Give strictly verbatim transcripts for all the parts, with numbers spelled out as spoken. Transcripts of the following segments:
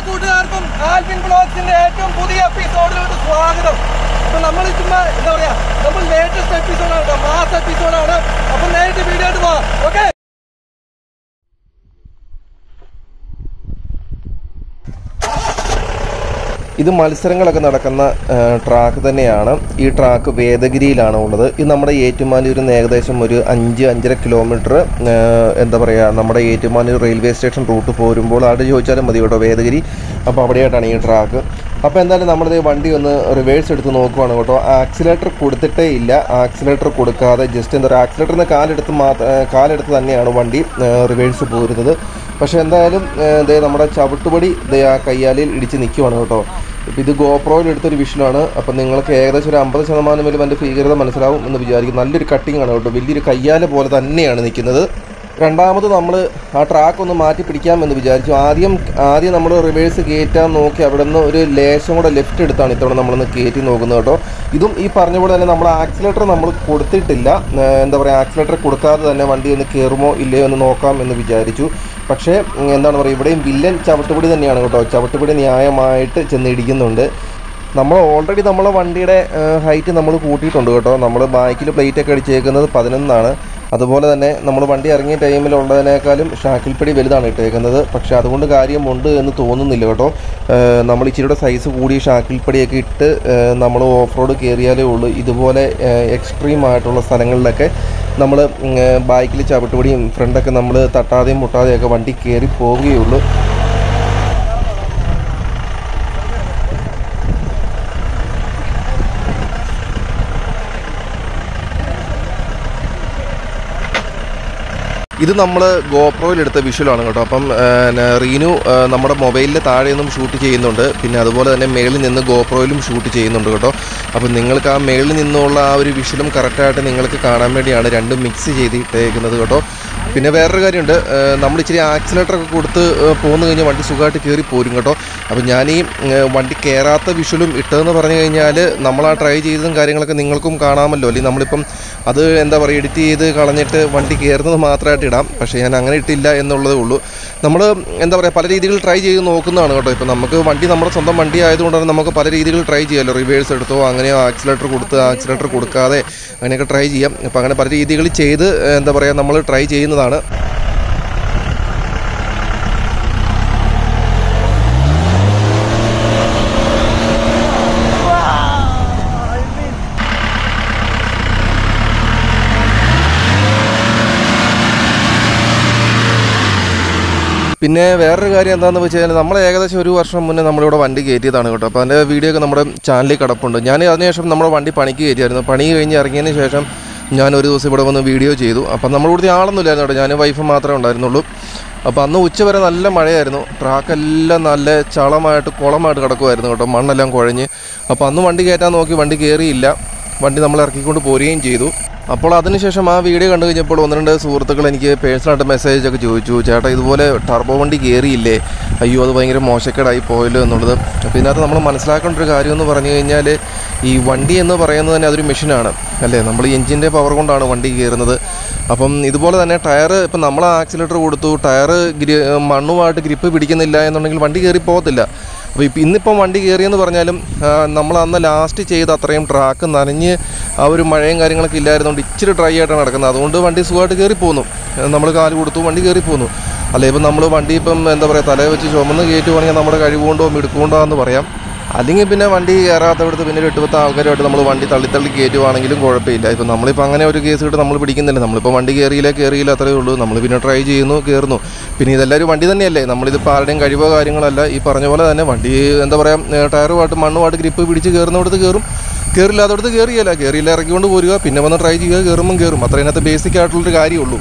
കൂട്ടുകാർക്കും ആൽവിൻ ബ്ലോഗ്സിന്റെ ഏറ്റവും പുതിയ എപ്പിസോഡിലോട്ട് സ്വാഗതം. അപ്പൊ നമ്മൾ ചുമ്മാ എന്താ പറയാ, നമ്മൾ ലേറ്റസ്റ്റ് എപ്പിസോഡാണ്, മാസ് എപ്പിസോഡാണ്. അപ്പൊ നേരിട്ട് വീഡിയോ ആയിട്ട് പോവാം. ഓക്കെ, ഇത് മത്സരങ്ങളൊക്കെ നടക്കുന്ന ട്രാക്ക് തന്നെയാണ്. ഈ ട്രാക്ക് വേദഗിരിയിലാണ് ഉള്ളത്. ഇത് നമ്മുടെ ഏറ്റുമാനൂരിൽ നിന്ന് ഏകദേശം ഒരു അഞ്ച് അഞ്ചര കിലോമീറ്റർ എന്താ പറയുക, നമ്മുടെ ഏറ്റുമാനൂർ റെയിൽവേ സ്റ്റേഷൻ റൂട്ട് പോരുമ്പോൾ അവിടെ ചോദിച്ചാലും മതി കേട്ടോ, വേദഗിരി. അപ്പോൾ അവിടെയായിട്ടാണ് ഈ ട്രാക്ക്. അപ്പോൾ എന്തായാലും നമ്മളിത് വണ്ടി ഒന്ന് റിവേഴ്സ് എടുത്ത് നോക്കുവാണ് കേട്ടോ. ആക്സിലേറ്റർ കൊടുത്തിട്ടേ ഇല്ല, ആക്സിലേറ്റർ കൊടുക്കാതെ ജസ്റ്റ് എന്താ പറയുക, ആക്സിലേറ്ററിൽ നിന്ന് കാലെടുത്ത് മാത്രം കാലെടുത്ത് തന്നെയാണ് വണ്ടി റിവേഴ്സ് പോരുന്നത്. പക്ഷേ എന്തായാലും ദേ നമ്മുടെ ചവിട്ടുപടി ദേ ആ കയ്യാലിൽ ഇടിച്ച് നിൽക്കുവാണ് കേട്ടോ. ഇപ്പോൾ ഇത് ഗോപ്രോയിൽ എടുത്തൊരു വിഷലാണ്. അപ്പം നിങ്ങൾക്ക് ഏകദേശം ഒരു അമ്പത് ശതമാനം വരും എൻ്റെ ഭീകരത മനസ്സിലാവും എന്ന് വിചാരിക്കും. നല്ലൊരു കട്ടിങ് ആണ് കേട്ടോ, വലിയൊരു കയ്യാല പോലെ തന്നെയാണ് നിൽക്കുന്നത്. രണ്ടാമത് നമ്മൾ ആ ട്രാക്ക് ഒന്ന് മാറ്റി പിടിക്കാമെന്ന് വിചാരിച്ചു. ആദ്യം ആദ്യം നമ്മൾ റിവേഴ്സ് കയറ്റാൻ നോക്കി, അവിടെ നിന്ന് ഒരു ലേശം കൂടെ ലെഫ്റ്റ് എടുത്താണ് ഇത്തവണ നമ്മളൊന്ന് കയറ്റി നോക്കുന്നത് കേട്ടോ. ഇതും ഈ പറഞ്ഞ പോലെ തന്നെ നമ്മൾ ആക്സിലേറ്റർ നമ്മൾ കൊടുത്തിട്ടില്ല. എന്താ പറയുക, ആക്സിലേറ്റർ കൊടുക്കാതെ തന്നെ വണ്ടി ഒന്ന് കയറുമോ ഇല്ലയോ എന്ന് നോക്കാം എന്ന് വിചാരിച്ചു. പക്ഷേ എന്താണ് പറയുക, ഇവിടെയും വില്ലൻ ചവിട്ടുപടി തന്നെയാണ് കേട്ടോ. ചവിട്ടുപടി ന്യായമായിട്ട് ചെന്നിടിക്കുന്നുണ്ട്. നമ്മൾ ഓൾറെഡി നമ്മളെ വണ്ടിയുടെ ഹൈറ്റ് നമ്മൾ കൂട്ടിയിട്ടുണ്ട് കേട്ടോ. നമ്മൾ ബാക്കിൽ പ്ലേറ്റൊക്കെ അടിച്ചേക്കുന്നത് പതിനൊന്നാണ്. അതുപോലെ തന്നെ നമ്മൾ വണ്ടി ഇറങ്ങിയ ടൈമിലുള്ളതിനേക്കാളും ഷാക്കിൽപ്പടി വലുതാണ് ഇട്ടേക്കുന്നത്. പക്ഷേ അതുകൊണ്ട് കാര്യമുണ്ട് എന്ന് തോന്നുന്നില്ല കേട്ടോ. നമ്മൾ ഇച്ചിരിയുടെ സൈസ് കൂടി ഷാക്കിൽപ്പടിയൊക്കെ ഇട്ട് നമ്മൾ ഓഫ് റോഡ് കയറിയാലേ ഉള്ളൂ ഇതുപോലെ എക്സ്ട്രീം ആയിട്ടുള്ള സ്ഥലങ്ങളിലൊക്കെ നമ്മൾ ബൈക്കിൽ ചവിട്ടുപടിയും ഫ്രണ്ടൊക്കെ നമ്മൾ തട്ടാതെയും മുട്ടാതെയൊക്കെ വണ്ടി കയറി പോവുകയുള്ളൂ. ഇത് നമ്മൾ ഗോപ്രോയിലെടുത്ത വിഷ്വലാണ് കേട്ടോ. അപ്പം റീനു നമ്മുടെ മൊബൈലിൽ താഴെ നിന്നും ഷൂട്ട് ചെയ്യുന്നുണ്ട്, പിന്നെ അതുപോലെ തന്നെ മേളിൽ നിന്ന് ഗോപ്രോയിലും ഷൂട്ട് ചെയ്യുന്നുണ്ട് കേട്ടോ. അപ്പം നിങ്ങൾക്ക് ആ മേളിൽ നിന്നുള്ള ആ ഒരു വിഷ്വലും കറക്റ്റായിട്ട് നിങ്ങൾക്ക് കാണാൻ വേണ്ടിയാണ് രണ്ടും മിക്സ് ചെയ്തിട്ടേക്കുന്നത് കേട്ടോ. പിന്നെ വേറൊരു കാര്യമുണ്ട്, നമ്മൾ ഇച്ചിരി ആക്സിലേറ്ററൊക്കെ കൊടുത്ത് പോന്നു കഴിഞ്ഞാൽ വണ്ടി സുഖമായിട്ട് കയറി പോരും കേട്ടോ. അപ്പം ഞാൻ ഈ വണ്ടി കയറാത്ത വിഷ്വലും ഇട്ടതെന്ന് പറഞ്ഞു കഴിഞ്ഞാൽ നമ്മൾ ആ ട്രൈ ചെയ്തതും കാര്യങ്ങളൊക്കെ നിങ്ങൾക്കും കാണാമല്ലോ. അല്ലെങ്കിൽ നമ്മളിപ്പം അത് എന്താ പറയുക, എഡിറ്റ് ചെയ്ത് കളഞ്ഞിട്ട് വണ്ടി കയറുന്നത് മാത്രമായിട്ട് ഇടാം. പക്ഷേ ഞാൻ അങ്ങനെ ഇട്ടില്ല എന്നുള്ളതേ ഉള്ളൂ. നമ്മൾ എന്താ പറയുക, പല രീതിയിൽ ട്രൈ ചെയ്ത് നോക്കുന്നതാണ് കേട്ടോ. ഇപ്പം നമുക്ക് വണ്ടി നമ്മുടെ സ്വന്തം വണ്ടി ആയതുകൊണ്ട് തന്നെ നമുക്ക് പല രീതിയിൽ ട്രൈ ചെയ്യാമല്ലോ. റിവേഴ്സ് എടുത്തോ, അങ്ങനെയോ ആക്സിലേറ്റർ കൊടുത്ത് ആക്സിലേറ്റർ കൊടുക്കാതെ അങ്ങനെയൊക്കെ ട്രൈ ചെയ്യാം. അപ്പോൾ അങ്ങനെ പല രീതികൾ ചെയ്ത് എന്താ പറയുക നമ്മൾ ട്രൈ ചെയ്യുന്നതാണ്. പിന്നെ വേറൊരു കാര്യം എന്താണെന്ന് വെച്ച് കഴിഞ്ഞാൽ, നമ്മൾ ഏകദേശം ഒരു വർഷം മുന്നേ നമ്മളിവിടെ വണ്ടി കയറ്റിയതാണ് കേട്ടോ. അപ്പോൾ അതിൻ്റെ വീഡിയോ ഒക്കെ നമ്മുടെ ചാനലിൽ കിടപ്പുണ്ട്. ഞാൻ അതിനുശേഷം നമ്മുടെ വണ്ടി പണിക്ക് കയറ്റിയായിരുന്നു. പണി കഴിഞ്ഞ് ഇറങ്ങിയതിന് ശേഷം ഞാൻ ഒരു ദിവസം ഇവിടെ വന്ന് വീഡിയോ ചെയ്തു. അപ്പം നമ്മൾ ഇവിടുത്തെ ആളൊന്നും ഇല്ലായിരുന്നു കേട്ടോ, ഞാൻ വൈഫ് മാത്രമേ ഉണ്ടായിരുന്നുള്ളൂ. അപ്പോൾ അന്ന് ഉച്ച വരെ നല്ല മഴയായിരുന്നു. ട്രാക്കെല്ലാം നല്ല ചളമായിട്ട് കുളമായിട്ട് കിടക്കുമായിരുന്നു കേട്ടോ, മണ്ണെല്ലാം കുഴഞ്ഞ്. അപ്പോൾ അന്ന് വണ്ടി കയറ്റാൻ നോക്കി, വണ്ടി കയറിയില്ല. വണ്ടി നമ്മൾ ഇറക്കിക്കൊണ്ട് പോരുകയും ചെയ്തു. അപ്പോൾ അതിനുശേഷം ആ വീഡിയോ കണ്ടു കഴിഞ്ഞപ്പോൾ ഒന്ന് രണ്ട് സുഹൃത്തുക്കൾ എനിക്ക് പേഴ്സണലായിട്ട് മെസ്സേജൊക്കെ ചോദിച്ചു, ചേട്ടാ ഇതുപോലെ ടർബോ വണ്ടി കയറിയില്ലേ, അയ്യോ അത് ഭയങ്കര മോശക്കേടായി പോയല്ലോ എന്നുള്ളത്. അപ്പോൾ ഇതിനകത്ത് നമ്മൾ മനസ്സിലാക്കേണ്ട ഒരു കാര്യം എന്ന് പറഞ്ഞു കഴിഞ്ഞാൽ, ഈ വണ്ടി എന്ന് പറയുന്നത് തന്നെ അതൊരു മെഷീനാണ് അല്ലേ. നമ്മൾ എഞ്ചിൻ്റെ പവർ കൊണ്ടാണ് വണ്ടി കയറുന്നത്. അപ്പം ഇതുപോലെ തന്നെ ടയർ, ഇപ്പം നമ്മൾ ആക്സിലേറ്റർ കൊടുത്തു, ടയർ ഗ്രി മണ്ണുമായിട്ട് ഗ്രിപ്പ് പിടിക്കുന്നില്ല എന്നുണ്ടെങ്കിൽ വണ്ടി കയറി പോകത്തില്ല. അപ്പോൾ ഇപ്പം ഇന്നിപ്പം വണ്ടി കയറിയെന്ന് പറഞ്ഞാലും നമ്മൾ അന്ന് ലാസ്റ്റ് ചെയ്ത് അത്രയും ട്രാക്ക് നനഞ്ഞ് ആ ഒരു മഴയും കാര്യങ്ങളൊക്കെ ഇല്ലായിരുന്നുകൊണ്ട് ഇച്ചിരി ഡ്രൈ ആയിട്ടാണ് നടക്കുന്നത്. അതുകൊണ്ട് വണ്ടി സുഖമായിട്ട് കയറി പോന്നു. നമ്മൾ കാല് കൊടുത്തു, വണ്ടി കയറി പോന്നു. അല്ലെ ഇപ്പം നമ്മൾ വണ്ടി ഇപ്പം എന്താ പറയുക, തലയെ വെച്ച് ചുമന്ന് കയറ്റുവാണെങ്കിൽ നമ്മുടെ കഴിവുകൊണ്ടോ മിടുക്കുകൊണ്ടോ എന്ന് പറയാം. അല്ലെങ്കിൽ പിന്നെ വണ്ടി കയറാത്തവിടുത്ത് പിന്നെ ഒരു എട്ട് പത്ത് ആൾക്കാരുമായിട്ട് നമ്മൾ വണ്ടി തള്ളി തള്ളി കയറ്റുവാണെങ്കിലും കുഴപ്പമില്ല. ഇപ്പം നമ്മളിപ്പോൾ അങ്ങനെ ഒരു കേസ് കിട്ട് നമ്മൾ പിടിക്കുന്നില്ല. നമ്മളിപ്പോൾ വണ്ടി കയറിയില്ല കയറിയില്ല അത്രയേ ഉള്ളൂ. നമ്മൾ പിന്നെ ട്രൈ ചെയ്യുന്നു, കയറുന്നു. പിന്നെ ഇതെല്ലാവരും വണ്ടി തന്നെയല്ലേ, നമ്മളിതിപ്പോൾ ആരുടെയും കഴിവോ കാര്യങ്ങളല്ല. ഈ പറഞ്ഞ പോലെ തന്നെ വണ്ടി എന്താ പറയുക, ടയറുമായിട്ട് മണ്ണുമായിട്ട് ഗ്രിപ്പ് പിടിച്ച് കയറുന്നിടത്ത് കയറും, കയറില്ലാത്തടത്ത് കയറിയല്ല, കയറിയില്ല ഇറക്കിക്കൊണ്ട് പോരുക, പിന്നെ വന്ന് ട്രൈ ചെയ്യുക, കയറുമ്പം കയറും. അത്ര ഇതിനകത്ത് ബേസിക് ആയിട്ടുള്ളൊരു കാര്യമുള്ളൂ.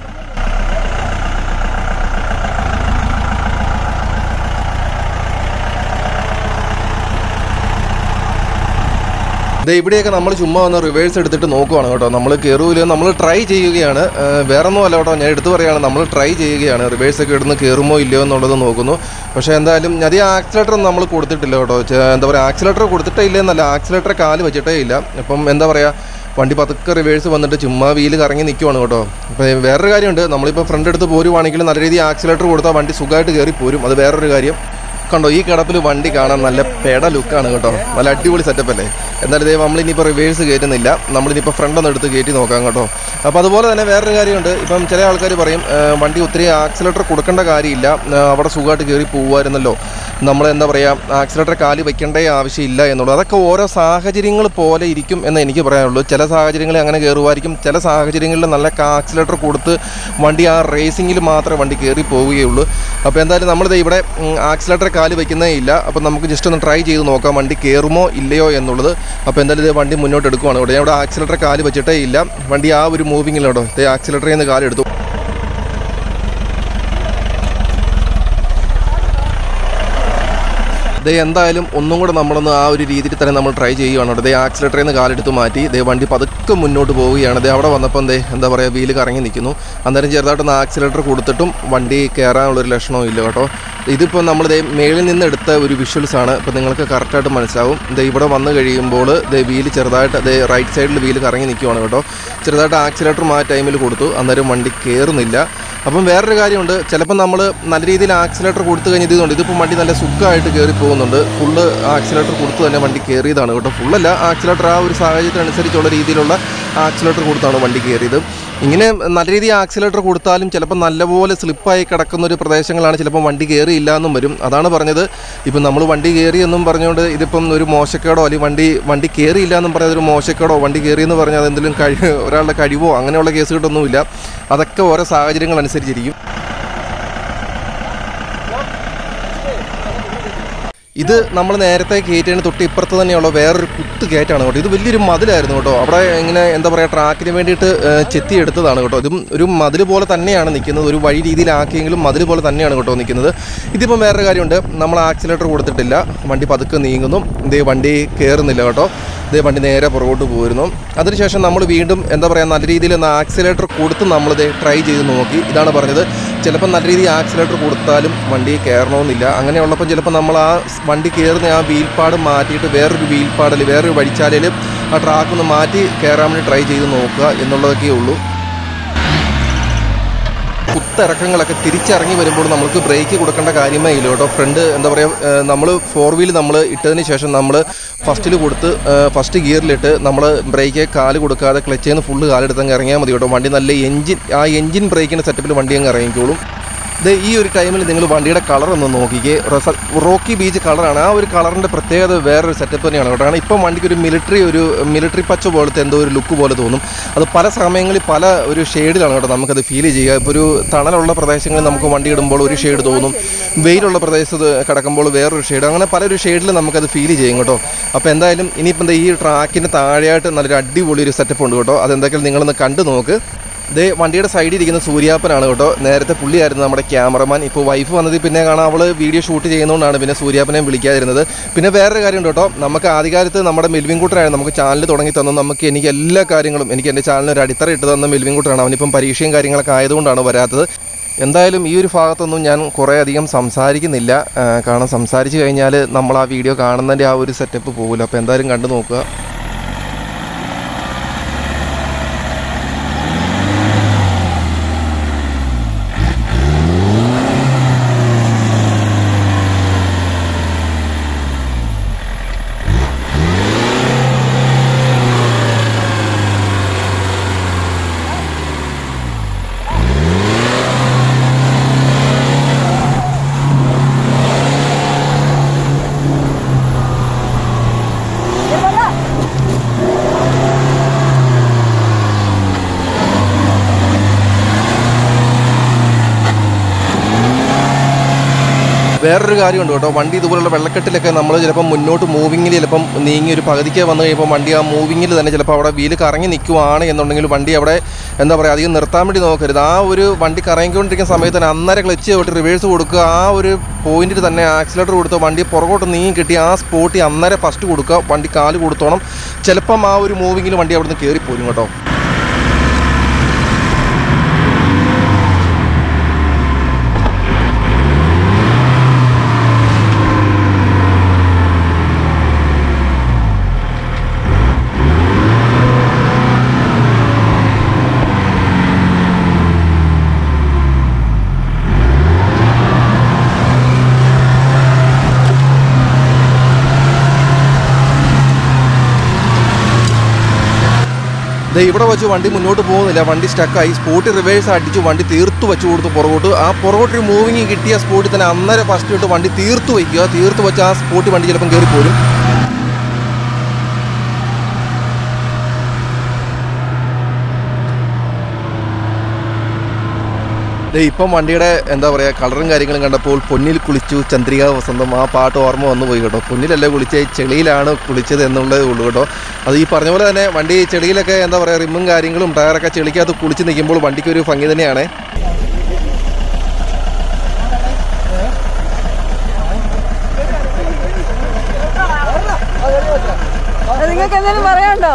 ഇവിടെയൊക്കെ നമ്മൾ ചുമ്മാ ഒന്ന് റിവേഴ്സ് എടുത്തിട്ട് നോക്കുവാണ് കേട്ടോ. നമ്മൾ കയറൂല, നമ്മൾ ട്രൈ ചെയ്യുകയാണ്, വേറെ ഒന്നും അല്ല കേട്ടോ. ഞാൻ എടുത്ത് പറയുകയാണ്, നമ്മൾ ട്രൈ ചെയ്യുകയാണ്. റിവേഴ്സൊക്കെ ഇടുന്ന് കയറുമോ ഇല്ലയോ എന്നുള്ളത് നോക്കുന്നു. പക്ഷേ എന്തായാലും അധികം ആക്സിലേറ്റർ ഒന്നും നമ്മൾ കൊടുത്തിട്ടില്ല കേട്ടോ. എന്താ പറയുക, ആക്സിലേറ്റർ കൊടുത്തിട്ടേ ഇല്ല എന്നല്ല, ആക്സിലേറ്റർ കാല് വെച്ചിട്ടേ ഇല്ല. അപ്പം എന്താ പറയുക, വണ്ടി പതുക്കെ റിവേഴ്സ് വന്നിട്ട് ചുമ്മാ വീല് കറങ്ങി നിൽക്കുവാണ് കേട്ടോ. അപ്പോൾ വേറൊരു കാര്യമുണ്ട്, നമ്മളിപ്പോൾ ഫ്രണ്ട് എടുത്ത് പോരുവാണെങ്കിൽ നല്ല രീതിയിൽ ആക്സിലേറ്റർ കൊടുത്താൽ വണ്ടി സുഖമായിട്ട് കയറി പോരും. അത് വേറൊരു കാര്യം. കണ്ടോ ഈ കിടപ്പിൽ വണ്ടി കാണാൻ നല്ല പെട ലുക്കാണ് കേട്ടോ, നല്ല അടിപൊളി സെറ്റപ്പ് അല്ലേ. എന്തായാലും ഇതേ നമ്മളിനിപ്പോൾ റിവേഴ്സ് കയറ്റുന്നില്ല, നമ്മളിനിപ്പോൾ ഫ്രണ്ട് ഒന്ന് എടുത്ത് കയറ്റി നോക്കാം കേട്ടോ. അപ്പോൾ അതുപോലെ തന്നെ വേറൊരു കാര്യമുണ്ട്, ഇപ്പം ചില ആൾക്കാർ പറയും വണ്ടി ഒത്തിരി ആക്സിലേറ്റർ കൊടുക്കേണ്ട കാര്യമില്ല, അവിടെ സുഖമായിട്ട് കയറി പോകുമായിരുന്നല്ലോ, നമ്മൾ എന്താ പറയുക ആക്സിലേറ്റർ കാല് വയ്ക്കേണ്ടേ ആവശ്യമില്ല എന്നുള്ളത്. അതൊക്കെ ഓരോ സാഹചര്യങ്ങൾ പോലെ ഇരിക്കും എന്ന് എനിക്ക് പറയാനുള്ളൂ. ചില സാഹചര്യങ്ങളിൽ അങ്ങനെ കയറുമായിരിക്കും, ചില സാഹചര്യങ്ങളിൽ നല്ല ആക്സിലേറ്റർ കൊടുത്ത് വണ്ടി ആ റേസിങ്ങിൽ മാത്രമേ വണ്ടി കയറി പോവുകയുള്ളൂ. അപ്പോൾ എന്തായാലും നമ്മളിത് ഇവിടെ ആക്സിലേറ്റർ കാല് വയ്ക്കുന്നേ ഇല്ല. അപ്പോൾ നമുക്ക് ജസ്റ്റ് ഒന്ന് ട്രൈ ചെയ്ത് നോക്കാം വണ്ടി കയറുമോ ഇല്ലയോ എന്നുള്ളത്. അപ്പോൾ എന്തായാലും ഇത് വണ്ടി മുന്നോട്ട് എടുക്കുവാണ്. ഇവിടെ ഇവിടെ ആക്സിലേറ്റർ കാല് വെച്ചിട്ടേ ഇല്ല, വണ്ടി ആ ഒരു മൂവിങ്ങിലോട്ടോ ഇത് ആക്സിലേറ്ററിൽ നിന്ന് കാലെടുത്തു. ദേ എന്തായാലും ഒന്നും കൂടെ നമ്മളൊന്ന് ആ ഒരു രീതിയിൽ തന്നെ നമ്മൾ ട്രൈ ചെയ്യുകയാണ്. ദേ ആക്സിലേറ്ററിൽ നിന്ന് കാലെടുത്ത് മാറ്റി ദേ വണ്ടി പതുക്കെ മുന്നോട്ട് പോവുകയാണ്. ദേ അവിടെ വന്നപ്പോൾ ദേ എന്താ പറയുക വീല് കറങ്ങി നിൽക്കുന്നു. അന്നേരം ചെറുതായിട്ടൊന്ന് ആക്സിലേറ്റർ കൊടുത്തിട്ടും വണ്ടി കയറാനുള്ളൊരു ലക്ഷണവും ഇല്ല കേട്ടോ. ഇതിപ്പോൾ നമ്മൾ ദേ മേളിൽ നിന്ന് എടുത്ത ഒരു വിഷ്വൽസാണ്, ഇപ്പോൾ നിങ്ങൾക്ക് കറക്റ്റായിട്ട് മനസ്സിലാവും. ദേ ഇവിടെ വന്ന് കഴിയുമ്പോൾ ദേ വീല് ചെറുതായിട്ട് ദേ റൈറ്റ് സൈഡിൽ വീല് കറങ്ങി നിൽക്കുവാണ് കേട്ടോ. ചെറുതായിട്ട് ആക്സിലേറ്റർ ആ ടൈമിൽ കൊടുത്തു, അന്നേരം വണ്ടി കയറുന്നില്ല. അപ്പം വേറൊരു കാര്യമുണ്ട്, ചിലപ്പോൾ നമ്മൾ നല്ല രീതിയിൽ ആക്സിലേറ്റർ കൊടുത്തു കഴിഞ്ഞ് ഇതുകൊണ്ട് ഇതിപ്പോൾ വണ്ടി നല്ല സുഖമായിട്ട് കയറി പോകുന്നുണ്ട്. ഫുള്ള് ആക്സിലേറ്റർ കൊടുത്ത് തന്നെ വണ്ടി കയറിയതാണ് കേട്ടോ. ഫുള്ളല്ല, ആക്സിലേറ്റർ ആ ഒരു സാഹചര്യത്തിനനുസരിച്ചുള്ള രീതിയിലുള്ള ആക്സിലേറ്റർ കൊടുത്താണ് വണ്ടി കയറിയത്. ഇങ്ങനെ നല്ല രീതിയിൽ ആക്സിലേറ്റർ കൊടുത്താലും ചിലപ്പോൾ നല്ലപോലെ സ്ലിപ്പായി കിടക്കുന്ന ഒരു പ്രദേശങ്ങളാണ് ചിലപ്പോൾ വണ്ടി കയറിയില്ല എന്നും വരും. അതാണ് പറഞ്ഞത്, ഇപ്പം നമ്മൾ വണ്ടി കയറി എന്നും പറഞ്ഞുകൊണ്ട് ഇതിപ്പം ഒരു മോശക്കേടോ അല്ലെങ്കിൽ വണ്ടി വണ്ടി കയറിയില്ല എന്നും പറഞ്ഞത് ഒരു മോശക്കേടോ, വണ്ടി കയറിയെന്ന് പറഞ്ഞാൽ അതെന്തെങ്കിലും കഴിവ് ഒരാളുടെ കഴിവോ അങ്ങനെയുള്ള കേസുകളൊന്നുമില്ല. അതൊക്കെ ഓരോ സാഹചര്യങ്ങൾ അനുസരിച്ചിരിക്കും. ഇത് നമ്മൾ നേരത്തെ കയറ്റിന് തൊട്ട് ഇപ്പുറത്ത് തന്നെയുള്ള വേറൊരു കുത്ത് കയറ്റാണ് കേട്ടോ. ഇത് വലിയൊരു മതിലായിരുന്നു കേട്ടോ. അവിടെ ഇങ്ങനെ എന്താ പറയുക ട്രാക്കിന് വേണ്ടിയിട്ട് ചെത്തിയെടുത്തതാണ് കേട്ടോ. ഇതും ഒരു മതിൽ പോലെ തന്നെയാണ് നിൽക്കുന്നത്, ഒരു വഴി രീതിയിലാക്കിയെങ്കിലും മതിൽ പോലെ തന്നെയാണ് കേട്ടോ നിൽക്കുന്നത്. ഇതിപ്പം വേറൊരു കാര്യമുണ്ട്, നമ്മൾ ആക്സിലേറ്റർ കൊടുത്തിട്ടില്ല, വണ്ടി പതുക്കെ നീങ്ങുന്നു. ഇതേ വണ്ടി കയറുന്നില്ല കേട്ടോ. ഇതേ വണ്ടി നേരെ പുറകോട്ട് പോയിരുന്നു. അതിനുശേഷം നമ്മൾ വീണ്ടും എന്താ പറയുക നല്ല രീതിയിൽ ഒന്ന് ആക്സിലേറ്റർ കൊടുത്ത് നമ്മളിത് ട്രൈ ചെയ്ത് നോക്കി. ഇതാണ് പറഞ്ഞത്, ചിലപ്പോൾ നല്ല രീതിയിൽ ആക്സിലേറ്റർ കൊടുത്താലും വണ്ടി കയറണമെന്നില്ല. അങ്ങനെയുള്ളപ്പോൾ ചിലപ്പോൾ നമ്മൾ ആ വണ്ടി കയറുന്ന ആ വീൽപ്പാട് മാറ്റിയിട്ട് വേറൊരു വീൽപ്പാടിൽ വേറൊരു വഴിച്ചാലയിൽ ആ ട്രാക്കൊന്ന് മാറ്റി കയറാൻ വേണ്ടി ട്രൈ ചെയ്ത് നോക്കുക എന്നുള്ളതൊക്കെ ഉള്ളൂ. കുത്തിറക്കങ്ങളൊക്കെ തിരിച്ചിറങ്ങി വരുമ്പോൾ നമുക്ക് ബ്രേക്ക് കൊടുക്കേണ്ട കാര്യമേ ഇല്ല കേട്ടോ. ഫ്രണ്ട് എന്താ പറയുക നമ്മൾ ഫോർ വീൽ നമ്മൾ ഇട്ടതിന് ശേഷം നമ്മൾ ഫസ്റ്റിൽ കൊടുത്ത് ഫസ്റ്റ് ഗിയറിലിട്ട് നമ്മൾ ബ്രേക്ക് കാല് കൊടുക്കാതെ ക്ലച്ചിൽ നിന്ന് ഫുള്ള് കാലെടുത്തങ്ങ് ഇറങ്ങിയാൽ മതി കേട്ടോ. വണ്ടി നല്ല എഞ്ചിൻ ആ എഞ്ചിൻ ബ്രേക്കിൻ്റെ സെറ്റപ്പിൽ വണ്ടി അങ്ങ് ഇറങ്ങിക്കോളും. ഇത് ഈ ഒരു ടൈമിൽ നിങ്ങൾ വണ്ടിയുടെ കളർ ഒന്ന് നോക്കിക്കേ, റോക്കി ബീച്ച് കളറാണ്. ആ ഒരു കളറിൻ്റെ പ്രത്യേകത വേറൊരു സെറ്റപ്പ് തന്നെയാണ് കേട്ടോ. കാരണം ഇപ്പം വണ്ടിക്ക് ഒരു മിലിറ്ററി ഒരു മിലിറ്ററി പച്ച പോലത്തെ എന്തോ ഒരു ലുക്ക് പോലെ തോന്നും. അത് പല സമയങ്ങളിൽ പല ഒരു ഷെയ്ഡിലാണ് കേട്ടോ നമുക്കത് ഫീൽ ചെയ്യുക. ഇപ്പോൾ ഒരു തണലുള്ള പ്രദേശങ്ങളിൽ നമുക്ക് വണ്ടി ഇടുമ്പോൾ ഒരു ഷെയ്ഡ് തോന്നും, വെയിലുള്ള പ്രദേശത്ത് കിടക്കുമ്പോൾ വേറൊരു ഷെയ്ഡ്, അങ്ങനെ പല ഒരു ഷെയ്ഡിൽ നമുക്കത് ഫീൽ ചെയ്യും കേട്ടോ. അപ്പോൾ എന്തായാലും ഇനിയിപ്പം ഈ ട്രാക്കിന് താഴെയായിട്ട് നല്ലൊരു അടിപൊളി ഒരു സെറ്റപ്പ് ഉണ്ട് കേട്ടോ. അതെന്തൊക്കെയാണ് നിങ്ങളൊന്ന് കണ്ടു നോക്ക്. ഇത് വണ്ടിയുടെ സൈഡിൽ ഇരിക്കുന്ന സൂര്യാപ്പനാണ് കേട്ടോ. നേരത്തെ പുള്ളിയായിരുന്നു നമ്മുടെ ക്യാമറമാൻ. ഇപ്പോൾ വൈഫ് വന്നത് പിന്നെ കാണാൻ അവൾ വീഡിയോ ഷൂട്ട് ചെയ്യുന്നതുകൊണ്ടാണ് പിന്നെ സൂര്യാപ്പനെയും വിളിക്കാതിരുന്നത്. പിന്നെ വേറൊരു കാര്യമുണ്ട് കേട്ടോ, നമുക്ക് ആദ്യകാലത്ത് നമ്മുടെ മെൽവിൻ കൂട്ടറാണ് നമുക്ക് ചാനൽ തുടങ്ങി തന്നു. നമുക്ക് എനിക്ക് എല്ലാ കാര്യങ്ങളും എനിക്ക് എൻ്റെ ചാനലിന് ഒരു അടിത്തറ ഇട്ട് തന്ന മെൽവിൻ കൂട്ടറാണ്. അവനിപ്പം പരീക്ഷയും കാര്യങ്ങളൊക്കെ ആയതുകൊണ്ടാണ് വരാത്തത്. എന്തായാലും ഈ ഒരു ഭാഗത്തൊന്നും ഞാൻ കുറേ അധികം സംസാരിക്കുന്നില്ല, കാരണം സംസാരിച്ച് കഴിഞ്ഞാൽ നമ്മൾ ആ വീഡിയോ കാണുന്നതിൻ്റെ ആ ഒരു സെറ്റപ്പ് പോകില്ല. അപ്പോൾ എന്തായാലും കണ്ടു നോക്കുക. വേറൊരു കാര്യമുണ്ട് കേട്ടോ, വണ്ടി ഇതുപോലുള്ള വെള്ളക്കെട്ടിലൊക്കെ നമ്മൾ ചിലപ്പോൾ മുന്നോട്ട് മൂവിങ്ങിൽ ചിലപ്പം നീങ്ങി ഒരു പകുതിക്ക് വന്നു കഴിയുമ്പോൾ വണ്ടി ആ മൂവിങ്ങിൽ തന്നെ ചിലപ്പോൾ അവിടെ വീല് കറങ്ങി നിൽക്കുവാണ് എന്നുണ്ടെങ്കിൽ വണ്ടി അവിടെ എന്താ പറയുക അധികം നിർത്താൻ വേണ്ടി നോക്കരുത്. ആ ഒരു വണ്ടി കറങ്ങിക്കൊണ്ടിരിക്കുന്ന സമയത്ത് തന്നെ അന്നേരം ക്ലച്ച് വിട്ട് റിവേഴ്സ് കൊടുക്കുക, ആ ഒരു പോയിന്റിൽ തന്നെ ആക്സിലേറ്റർ കൊടുത്ത് വണ്ടി പുറകോട്ട് നീങ്ങി കിട്ടി ആ സ്പോട്ടിൽ അന്നേരം ഫസ്റ്റ് കൊടുക്കുക, വണ്ടി കാല് കൊടുത്തോണം. ചിലപ്പം ആ ഒരു മൂവിങ്ങിൽ വണ്ടി അവിടെ നിന്ന് കയറിപ്പോരും കേട്ടോ. ഇവിടെ വെച്ച് വണ്ടി മുന്നോട്ട് പോകുന്നില്ല, വണ്ടി സ്റ്റക്കായി. സ്പോട്ട് റിവേഴ്സ് അടിച്ചു വണ്ടി തീർത്തു വെച്ച് കൊടുത്ത് പുറകോട്ട്. ആ പുറകോട്ടൊരു മൂവിങ് കിട്ടിയ സ്പോട്ടിൽ തന്നെ അന്നേരം ഫസ്റ്റ് ഇട്ട് വണ്ടി തീർത്തു വയ്ക്കുക. തീർത്ത് വെച്ച് ആ സ്പോട്ട് വണ്ടി ചിലപ്പം കയറിപ്പോരും. ഇപ്പം വണ്ടിയുടെ എന്താ പറയുക കളറും കാര്യങ്ങളും കണ്ടപ്പോൾ പൊന്നിൽ കുളിച്ചു ചന്ദ്രിക വസന്തം ആ പാട്ട് ഓർമ്മ വന്നു പോയി കേട്ടോ. പൊന്നിലല്ലേ കുളിച്ച് ചെളിയിലാണ് കുളിച്ചത് എന്നുള്ളതേ ഉള്ളൂ കേട്ടോ. അത് ഈ പറഞ്ഞ പോലെ തന്നെ വണ്ടി ചെളിയിലൊക്കെ എന്താ പറയുക റിമ്മും കാര്യങ്ങളും ടയറൊക്കെ ചെളിക്കകത്ത് കുളിച്ച് നിൽക്കുമ്പോൾ വണ്ടിക്കൊരു ഭംഗി തന്നെയാണ്. നിങ്ങൾക്ക് എന്തെങ്കിലും പറയാനുണ്ടോ?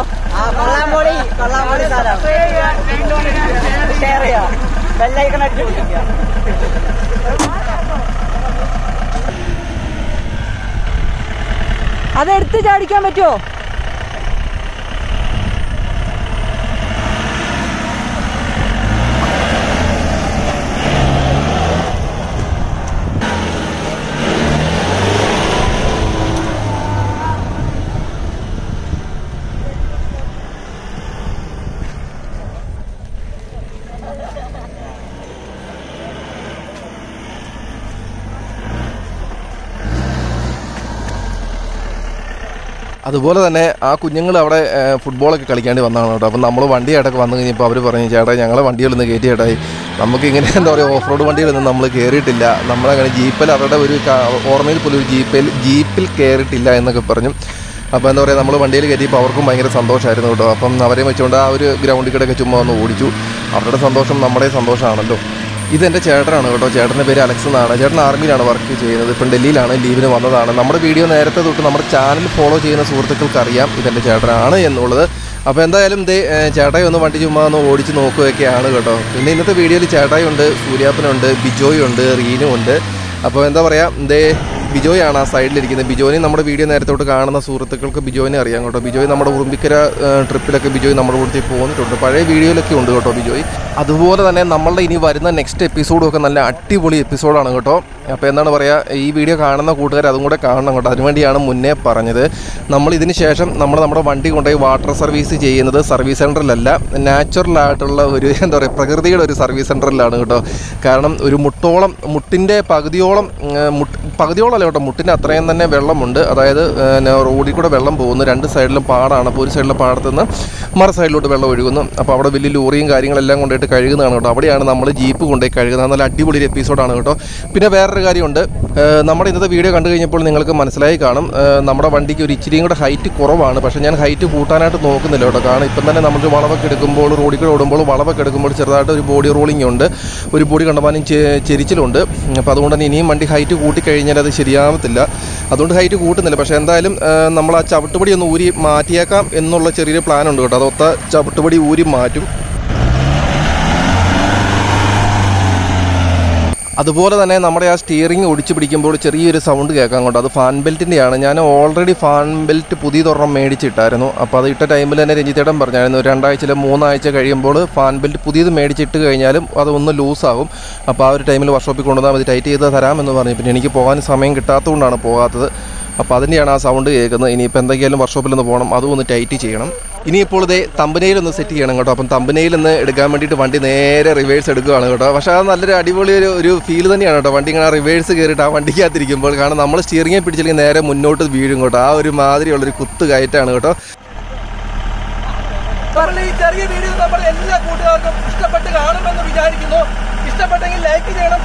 അതെടുത്ത് ചാടിക്കാൻ പറ്റുമോ? അതുപോലെ തന്നെ ആ കുഞ്ഞുങ്ങൾ അവിടെ ഫുട്ബോളൊക്കെ കളിക്കാണ്ടി വന്നതാണ് കേട്ടോ. അപ്പം നമ്മൾ വണ്ടിയായിട്ടൊക്കെ വന്നു കഴിഞ്ഞപ്പോൾ അവർ പറഞ്ഞു ചേട്ടാ ഞങ്ങളെ വണ്ടികളിൽ നിന്ന് കയറ്റി ചേട്ടായി, നമുക്കിങ്ങനെ എന്താ പറയുക ഓഫ് റോഡ് വണ്ടികളൊന്നും നമ്മൾ കയറിയിട്ടില്ല, നമ്മളങ്ങനെ ജീപ്പിൽ അവരുടെ ഒരു ഓർമ്മയിൽ പോലും ഒരു ജീപ്പിൽ ജീപ്പിൽ കയറിയിട്ടില്ല എന്നൊക്കെ പറഞ്ഞു. അപ്പോൾ എന്താ പറയുക നമ്മൾ വണ്ടിയിൽ കയറ്റിയപ്പോൾ അവർക്കും ഭയങ്കര സന്തോഷമായിരുന്നു കേട്ടോ. അപ്പം അവരെ വെച്ചുകൊണ്ട് ആ ഒരു ഗ്രൗണ്ടിൽ കൂടെയൊക്കെ ചുമ്മാ ഒന്ന് ഓടിച്ചു. അവരുടെ സന്തോഷം നമ്മുടെ സന്തോഷമാണല്ലോ. ഇതെൻ്റെ ചേട്ടനാണ് കേട്ടോ. ചേട്ടൻ്റെ പേര് അലക്സ് എന്നാണ്. ചേട്ടൻ ആർമിയിലാണ് വർക്ക് ചെയ്യുന്നത്. ഇപ്പം ഡൽഹിയിലാണ്, ലീവിന് വന്നതാണ്. നമ്മുടെ വീഡിയോ നേരത്തെ തൊട്ട് നമ്മുടെ ചാനൽ ഫോളോ ചെയ്യുന്ന സുഹൃത്തുക്കൾക്ക് അറിയാം ഇതെൻ്റെ ചേട്ടനാണ് എന്നുള്ളത്. അപ്പോൾ എന്തായാലും ഇതേ ചേട്ടായി ഒന്ന് വണ്ടി ചുമ്മാ ഒന്ന് ഓടിച്ച് നോക്കുകയൊക്കെയാണ് കേട്ടോ. പിന്നെ ഇന്നത്തെ വീഡിയോയിൽ ചേട്ടായി ഉണ്ട്, സൂര്യാപ്പനുണ്ട്, ബിജോയ് ഉണ്ട്, റീനു ഉണ്ട്. അപ്പോൾ എന്താ പറയുക ഇതേ ബിജോയാണ് ആ സൈഡിലിരിക്കുന്നത്. ബിജോയിനെ നമ്മുടെ വീഡിയോ നേരത്തോട്ട് കാണുന്ന സുഹൃത്തുക്കൾക്ക് ബിജോയിനെ അറിയാം കേട്ടോ. ബിജോയ് നമ്മുടെ ഉറുമ്പിക്കര ട്രിപ്പിലൊക്കെ ബിജോയ് നമ്മുടെ കൂട്ടത്തിൽ പോന്നിട്ടുണ്ട്. പഴയ വീഡിയോയിലൊക്കെ ഉണ്ട് കേട്ടോ ബിജോയ്. അതുപോലെ തന്നെ നമ്മളുടെ ഇനി വരുന്ന നെക്സ്റ്റ് എപ്പിസോഡും ഒക്കെ നല്ല അടിപൊളി എപ്പിസോഡാണ് കേട്ടോ. അപ്പോൾ എന്താണ് പറയുക ഈ വീഡിയോ കാണുന്ന കൂട്ടുകാർ അതും കൂടെ കാണണം കേട്ടോ. അതിനുവേണ്ടിയാണ് മുന്നേ പറഞ്ഞത്. നമ്മൾ ഇതിന് ശേഷം നമ്മൾ നമ്മുടെ വണ്ടി കൊണ്ടുപോയി വാട്ടർ സർവീസ് ചെയ്യുന്നത് സർവീസ് സെൻറ്ററിലല്ല, നാച്ചുറലായിട്ടുള്ള ഒരു എന്താ പറയുക പ്രകൃതിയുടെ ഒരു സർവീസ് സെൻറ്ററിലാണ് കേട്ടോ. കാരണം ഒരു മുട്ടോളം മുട്ടിൻ്റെ പകുതിയോളം മുട്ട് പകുതിയോളം അല്ല കേട്ടോ, മുട്ടിൻ്റെ അത്രയും തന്നെ വെള്ളമുണ്ട്. അതായത് റോഡിൽ കൂടെ വെള്ളം പോകുന്നു, രണ്ട് സൈഡിലും പാടാണ്. അപ്പോൾ ഒരു സൈഡിലെ പാടത്തു നിന്ന് മറു സൈഡിലോട്ട് വെള്ളം ഒഴുകുന്നു. അപ്പോൾ അവിടെ വലിയ ലോറിയും കാര്യങ്ങളെല്ലാം കൊണ്ടുപോയിട്ട് കഴുകുന്നതാണ് കേട്ടോ. അവിടെയാണ് നമ്മൾ ജീപ്പ് കൊണ്ടുപോയി കഴുകുന്നത്. നല്ല അടിപൊളി ഒരു എപ്പിസോഡാണ് കേട്ടോ. പിന്നെ വേറൊരു കാര്യമുണ്ട്, നമ്മുടെ ഇന്നത്തെ വീഡിയോ കണ്ടു കഴിഞ്ഞപ്പോൾ നിങ്ങൾക്ക് മനസ്സിലായി കാണും നമ്മുടെ വണ്ടിക്ക് ഒരു ഇച്ചിരിയും കൂടെ ഹൈറ്റ് കുറവാണ്. പക്ഷേ ഞാൻ ഹൈറ്റ് കൂട്ടാനായിട്ട് നോക്കുന്നില്ല കേട്ടോ. കാരണം ഇപ്പം തന്നെ നമ്മൾ വളവൊക്കെ എടുക്കുമ്പോൾ റോഡിൽ കൂടെ ഓടുമ്പോൾ വളവൊക്കെ എടുക്കുമ്പോൾ ചെറുതായിട്ട് ഒരു ബോഡി റോളിംഗ് ഉണ്ട്, ഒരു ബോഡി കണ്ടമാനം ചെരിച്ചിലുണ്ട്. അപ്പോൾ അതുകൊണ്ട് തന്നെ ഇനിയും വണ്ടി ഹൈറ്റ് കൂട്ടിക്കഴിഞ്ഞാൽ അത് ശരിയാവത്തില്ല. അതുകൊണ്ട് ഹൈറ്റ് കൂട്ടുന്നില്ല. പക്ഷേ എന്തായാലും നമ്മൾ ആ ചവിട്ടുപടി ഒന്ന് ഊരി മാറ്റിയേക്കാം എന്നുള്ള ചെറിയൊരു പ്ലാൻ ഉണ്ട് കേട്ടോ. അതൊത്ത ചവിട്ടുപടി ഊരി മാറ്റും. അതുപോലെ തന്നെ നമ്മുടെ ആ സ്റ്റിയറിംഗ് ഒടിച്ച് പിടിക്കുമ്പോൾ ചെറിയൊരു സൗണ്ട് കേൾക്കാൻ കൊണ്ട് അത് ഫാൻ ബെൽറ്റിൻ്റെയാണ്. ഞാൻ ഓൾറെഡി ഫാൻ ബെൽറ്റ് പുതിയതൊരെണ്ണം മേടിച്ചിട്ടായിരുന്നു. അപ്പോൾ അത് ഇട്ട ടൈമിൽ തന്നെ രഞ്ജിത്തേട്ടൻ പറഞ്ഞായിരുന്നു രണ്ടാഴ്ചയിൽ മൂന്നാഴ്ച കഴിയുമ്പോൾ ഫാൻ ബെൽറ്റ് പുതിയത് മേടിച്ചിട്ട് കഴിഞ്ഞാലും അതൊന്ന് ലൂസാകും. അപ്പോൾ ആ ഒരു ടൈമിൽ വർക്ക്ഷോപ്പിൽ കൊണ്ടുവന്നാൽ മതി, ടൈറ്റ് ചെയ്ത് തരാമെന്ന് പറഞ്ഞു. പിന്നെ എനിക്ക് പോകാൻ സമയം കിട്ടാത്തതുകൊണ്ടാണ് പോകാത്തത്. അപ്പോൾ അതിൻ്റെയാണ് ആ സൗണ്ട് കേൾക്കുന്നത്. ഇനിയിപ്പോൾ എന്തെങ്കിലും വർക്ക്ഷോപ്പിലൊന്ന് പോകണം, അതും ഒന്ന് ടൈറ്റ് ചെയ്യണം. ഇനിയിപ്പോൾ ഇതേ തമ്പനയിലൊന്ന് സെറ്റ് ചെയ്യണം കേട്ടോ. അപ്പം തമ്പനയിലൊന്ന് എടുക്കാൻ വേണ്ടിയിട്ട് വണ്ടി നേരെ റിവേഴ്സ് എടുക്കുകയാണ് കേട്ടോ. പക്ഷേ അത് നല്ലൊരു അടിപൊളി ഒരു ഒരു ഫീൽ തന്നെയാണ് കേട്ടോ. വണ്ടി ഇങ്ങനെ റിവേഴ്സ് കയറിയിട്ട് ആ വണ്ടിക്കകത്തിരിക്കുമ്പോൾ, കാരണം നമ്മൾ സ്റ്റിയറിംഗെ പിടിച്ചില്ലെങ്കിൽ നേരെ മുന്നോട്ട് വീഴും കേട്ടോ. ആ ഒരു മാതിരിയുള്ളൊരു കുത്ത് കയറ്റാണ് കേട്ടോ. നമ്മൾ ഈ ചെറിയ വീഡിയോ നമ്മൾ എല്ലാ കൂട്ടുകാർക്കും ഇഷ്ടപ്പെട്ട് കാണുമെന്ന് വിചാരിക്കുന്നു. ഇഷ്ടപ്പെട്ടെങ്കിൽ ലൈക്ക് ചെയ്യണം,